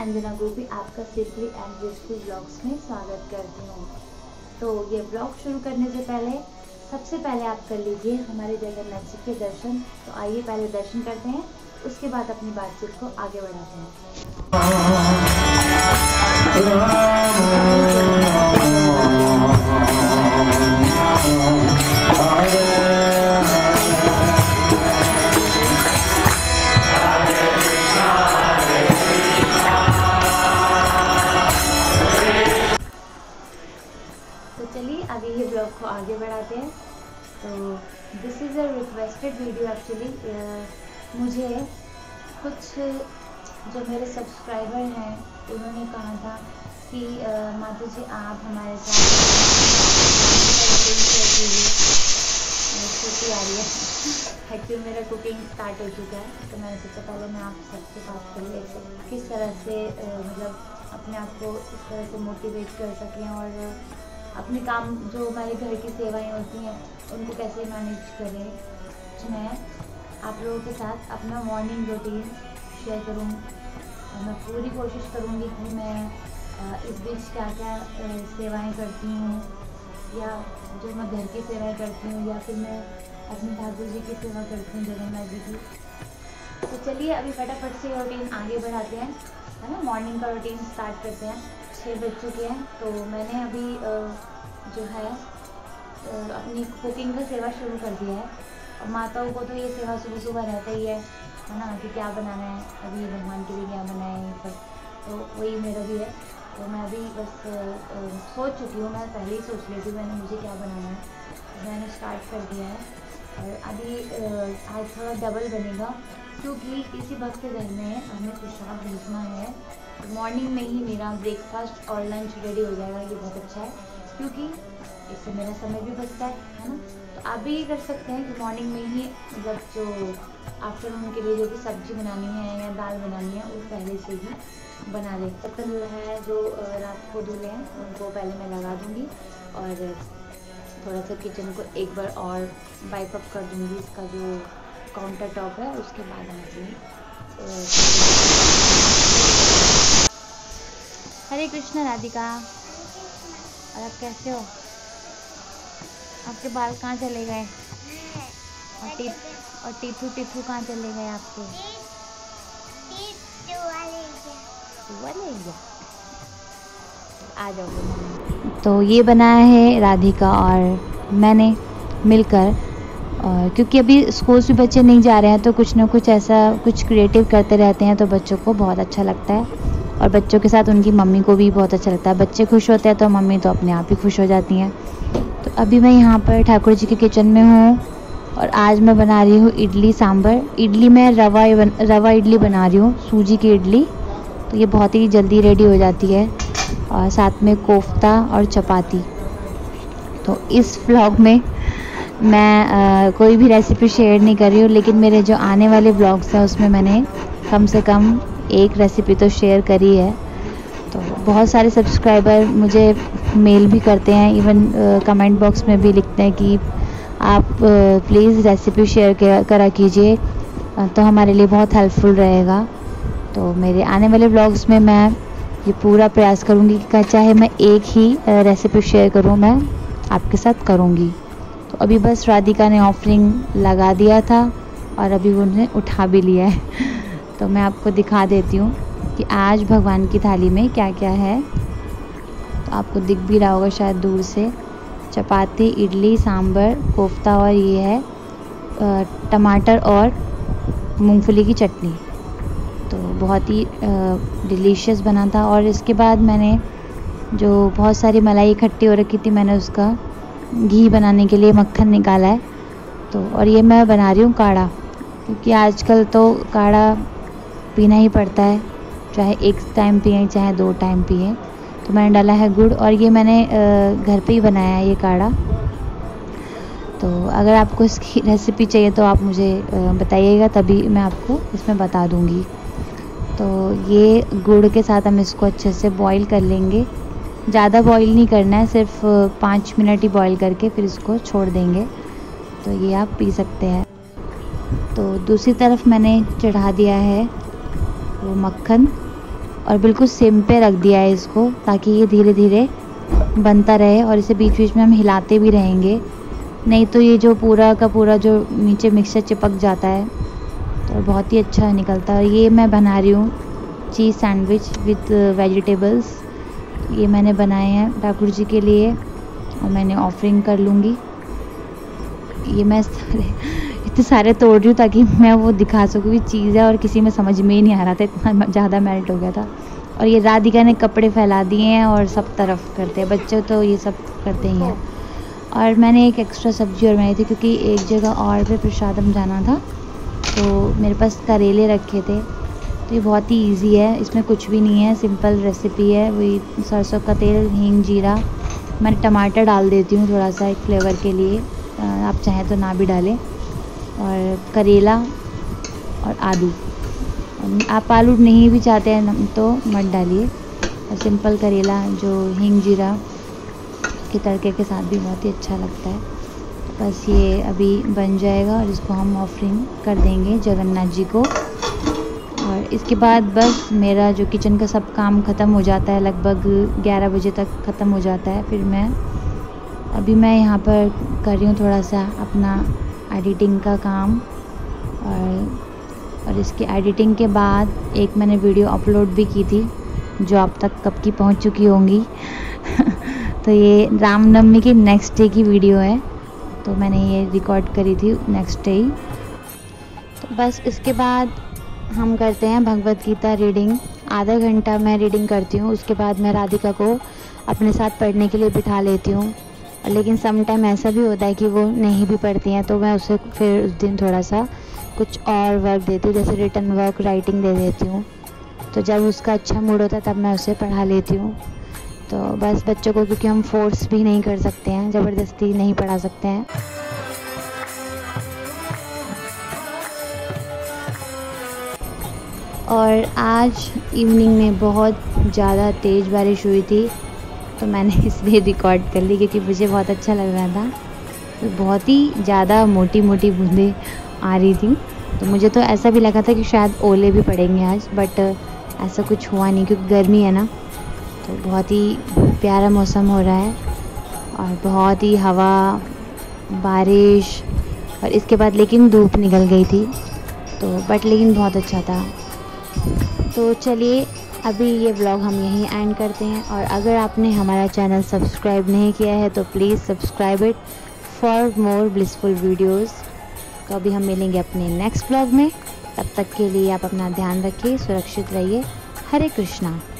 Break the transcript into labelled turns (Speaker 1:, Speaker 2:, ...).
Speaker 1: अंजना गोपी आपका simply and blissful blogs में स्वागत करती हूँ। तो ये ब्लॉग शुरू करने से पहले सबसे पहले आप कर लीजिए हमारे जगन्नाथ जी के दर्शन। तो आइए पहले दर्शन करते हैं, उसके बाद अपनी बातचीत को आगे बढ़ाते हैं। तो चलिए अभी ये ब्लॉग को आगे बढ़ाते हैं। तो this is a requested video actually. मुझे कुछ जो मेरे सब्सक्राइबर हैं उन्होंने कहा था कि माता जी आप हमारे साथ छोटी आ रही है। एक्चुअली मेरा कुकिंग स्टार्ट हो चुका है, तो मैंने सोचा पहले मैं आप सबसे बात करूँ किस तरह से मतलब अपने आप को इस तरह से मोटिवेट कर सकें और अपने काम जो हमारे घर की सेवाएं होती हैं उनको कैसे मैनेज करें। तो मैं आप लोगों के साथ अपना मॉर्निंग रूटीन शेयर करूँ और मैं पूरी कोशिश करूँगी कि मैं इस बीच क्या क्या सेवाएं करती हूँ, या जो मैं घर की सेवाएं करती हूँ या फिर मैं अपने ठाकुर जी की सेवा करती हूँ, जगन्नाथ जी की। तो चलिए अभी फटाफट से रूटीन आगे बढ़ाते हैं, है ना। मॉर्निंग का रूटीन स्टार्ट करते हैं। 6 बज चुके हैं, तो मैंने अभी जो है अपनी कुकिंग का सेवा शुरू कर दिया है। और माताओं को तो ये सेवा सुबह सुबह रहता ही है ना, कि क्या बनाना है, अभी भगवान के लिए क्या बनाए ये सब। तो वही मेरा भी है। तो मैं अभी बस सोच चुकी हूँ, मैं पहले ही सोच लेती हूँ मैंने मुझे क्या बनाना है। तो मैंने स्टार्ट कर दिया है और अभी आज थोड़ा डबल बनेगा, क्योंकि किसी वक्त के घर में हमें प्रसाद भेजना है। तो मॉर्निंग में ही मेरा ब्रेकफास्ट और लंच रेडी हो जाएगा, ये बहुत अच्छा है क्योंकि इससे मेरा समय भी बचता है ना। तो आप भी ये कर सकते हैं कि मॉर्निंग में ही मतलब जो आफ्टरनून के लिए जो कि सब्जी बनानी है या दाल बनानी है वो पहले से ही बना लें। बर्तन है जो रात को धुले हैं उनको पहले मैं लगा दूँगी और थोड़ा सा किचन को एक बार और वाइप अप कर दूँगी। इसका जो काउंटर टॉप है उसके बाद आती हरे कृष्ण राधिका। और आप कैसे हो? आपके बाल कहाँ चले गए? और टीथू कहाँ चले गए आपके? आ जाओ। तो ये बनाया है राधिका और मैंने मिलकर। और क्योंकि अभी स्कूल से बच्चे नहीं जा रहे हैं तो कुछ ना कुछ ऐसा कुछ क्रिएटिव करते रहते हैं, तो बच्चों को बहुत अच्छा लगता है और बच्चों के साथ उनकी मम्मी को भी बहुत अच्छा लगता है। बच्चे खुश होते हैं तो मम्मी तो अपने आप ही खुश हो जाती हैं। तो अभी मैं यहाँ पर ठाकुर जी के किचन में हूँ और आज मैं बना रही हूँ इडली सांभर। इडली में रवा इडली बना रही हूँ, सूजी की इडली। तो ये बहुत ही जल्दी रेडी हो जाती है और साथ में कोफ्ता और चपाती। तो इस व्लॉग में मैं कोई भी रेसिपी शेयर नहीं कर रही हूँ, लेकिन मेरे जो आने वाले व्लॉग्स हैं उसमें मैंने कम से कम एक रेसिपी तो शेयर करी है। तो बहुत सारे सब्सक्राइबर मुझे मेल भी करते हैं, इवन कमेंट बॉक्स में भी लिखते हैं कि आप प्लीज़ रेसिपी शेयर करा कीजिए, तो हमारे लिए बहुत हेल्पफुल रहेगा। तो मेरे आने वाले व्लॉग्स में मैं ये पूरा प्रयास करूँगी कि चाहे मैं एक ही रेसिपी शेयर करूँ, मैं आपके साथ करूँगी। तो अभी बस राधिका ने ऑफरिंग लगा दिया था और अभी उन्हें उठा भी लिया है। तो मैं आपको दिखा देती हूँ कि आज भगवान की थाली में क्या क्या है। तो आपको दिख भी रहा होगा शायद दूर से। चपाती, इडली, सांभर, कोफ्ता और ये है टमाटर और मूंगफली की चटनी। तो बहुत ही डिलीशियस बना था। और इसके बाद मैंने जो बहुत सारी मलाई इकट्ठी हो रखी थी, मैंने उसका घी बनाने के लिए मक्खन निकाला है। तो और ये मैं बना रही हूँ काढ़ा, क्योंकि आजकल तो काढ़ा पीना ही पड़ता है, चाहे एक टाइम पिए चाहे 2 टाइम पिए। तो मैंने डाला है गुड़ और ये मैंने घर पे ही बनाया है ये काढ़ा। तो अगर आपको इसकी रेसिपी चाहिए तो आप मुझे बताइएगा, तभी मैं आपको इसमें बता दूँगी। तो ये गुड़ के साथ हम इसको अच्छे से बॉईल कर लेंगे। ज़्यादा बॉईल नहीं करना है, सिर्फ 5 मिनट ही बॉईल करके फिर इसको छोड़ देंगे। तो ये आप पी सकते हैं। तो दूसरी तरफ मैंने चढ़ा दिया है वो मक्खन और बिल्कुल सिम पे रख दिया है इसको, ताकि ये धीरे धीरे बनता रहे और इसे बीच बीच में हम हिलाते भी रहेंगे, नहीं तो ये जो पूरा का पूरा जो नीचे मिक्सचर चिपक जाता है तो बहुत ही अच्छा निकलता है। ये मैं बना रही हूँ चीज़ सैंडविच विद वेजिटेबल्स। ये मैंने बनाए हैं ठाकुर जी के लिए और मैंने ऑफरिंग कर लूँगी। ये मैं इतने सारे तोड़ रही हूँ ताकि मैं वो दिखा सकूँ कि चीज़ है, और किसी में समझ में ही नहीं आ रहा था, इतना ज़्यादा मेल्ट हो गया था। और ये राधिका ने कपड़े फैला दिए हैं और सब तरफ करते हैं, बच्चे तो ये सब करते ही हैं। और मैंने एक एक्स्ट्रा सब्ज़ी और बनाई थी क्योंकि एक जगह और पे प्रसादम जाना था, तो मेरे पास करेले रखे थे। तो ये बहुत ही इजी है, इसमें कुछ भी नहीं है, सिंपल रेसिपी है। वही सरसों का तेल, हींग, जीरा, मैं टमाटर डाल देती हूँ थोड़ा सा एक फ्लेवर के लिए, आप चाहें तो ना भी डालें, और करेला और आलू। आप आलू नहीं भी चाहते हैं तो मत डालिए। और सिंपल करेला जो हींग जीरा के तड़के के साथ भी बहुत ही अच्छा लगता है। बस ये अभी बन जाएगा और इसको हम ऑफरिंग कर देंगे जगन्नाथ जी को। और इसके बाद बस मेरा जो किचन का सब काम ख़त्म हो जाता है, लगभग 11 बजे तक ख़त्म हो जाता है। फिर मैं यहाँ पर कर रही हूँ थोड़ा सा अपना एडिटिंग का काम, और इसके एडिटिंग के बाद एक मैंने वीडियो अपलोड भी की थी जो आप तक कब की पहुँच चुकी होंगी। तो ये रामनवमी के नेक्स्ट डे की वीडियो है, तो मैंने ये रिकॉर्ड करी थी नेक्स्ट डे ही। तो बस इसके बाद हम करते हैं भगवत गीता रीडिंग। आधा घंटा मैं रीडिंग करती हूँ, उसके बाद मैं राधिका को अपने साथ पढ़ने के लिए बिठा लेती हूँ। लेकिन सम टाइम ऐसा भी होता है कि वो नहीं भी पढ़ती हैं, तो मैं उसे फिर उस दिन थोड़ा सा कुछ और वर्क देती हूँ, जैसे रिटन वर्क, राइटिंग दे देती हूँ। तो जब उसका अच्छा मूड होता है तब मैं उसे पढ़ा लेती हूँ। तो बस बच्चों को, क्योंकि हम फोर्स भी नहीं कर सकते हैं, ज़बरदस्ती नहीं पढ़ा सकते हैं। और आज इवनिंग में बहुत ज़्यादा तेज़ बारिश हुई थी, तो मैंने इसलिए रिकॉर्ड कर ली क्योंकि मुझे बहुत अच्छा लग रहा था। तो बहुत ही ज़्यादा मोटी मोटी बूंदें आ रही थी, तो मुझे तो ऐसा भी लगा था कि शायद ओले भी पड़ेंगे आज, बट ऐसा कुछ हुआ नहीं क्योंकि गर्मी है ना। तो बहुत ही प्यारा मौसम हो रहा है और बहुत ही हवा, बारिश, और इसके बाद लेकिन धूप निकल गई थी, तो बट लेकिन बहुत अच्छा था। तो चलिए अभी ये व्लॉग हम यहीं एंड करते हैं, और अगर आपने हमारा चैनल सब्सक्राइब नहीं किया है तो please subscribe it for more blissful videos. तो अभी हम मिलेंगे अपने नेक्स्ट व्लॉग में, तब तक के लिए आप अपना ध्यान रखिए, सुरक्षित रहिए। हरे कृष्णा।